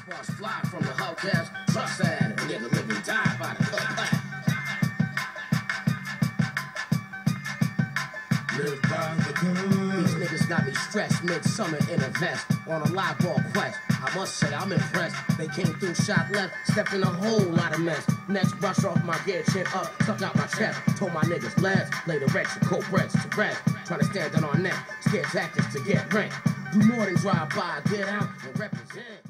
Bars fly from the hub desk. Trust that, a nigga live and die by the cutback. Live by the code. These niggas got me stressed mid-summer in a vest on a live ball quest. I must say I'm impressed. They came through, shot left, stepped in a whole lot of mess. Next brush off my gear, chin up, stuck out my chest. Told my niggas let's lay the wretch and cold breads to rest. Trying to stand on our neck, scared tactics to get rent. Do more than drive by, get out and represent.